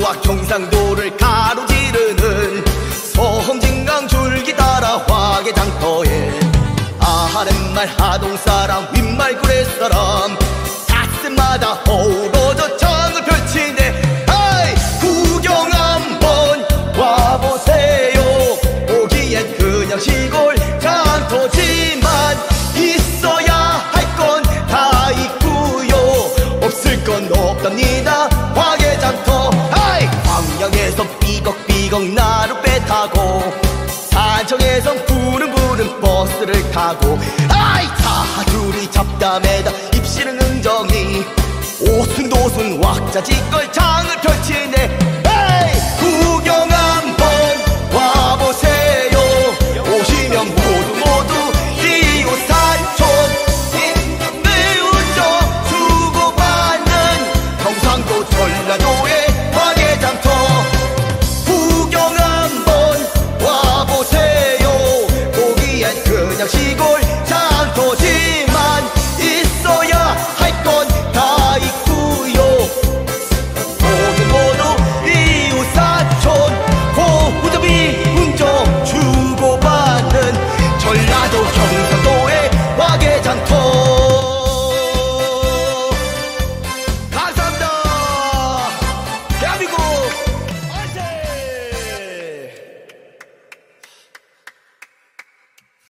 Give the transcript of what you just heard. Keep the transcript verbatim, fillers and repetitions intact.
경기도와 경상도를 가로지르는 섬진강 줄기 따라 화개장터에 아랫말 하동사람 윗말 구례사람 닷새마다 어우러져 창을 펼치네. 아이 구경 한번 와보세요. 오기엔 그냥 시골 장터지만 있어야 할 건 다 있고요. 없을 건 없답니다. 화개장터. 아이 광양에서 삐걱삐걱 나룻배 타고 산청에선 부릉부릉 버스를 타고 아이 사두리 잡담에다 입시는 응정이 오순도순 왁자지껄 장을 펼치네.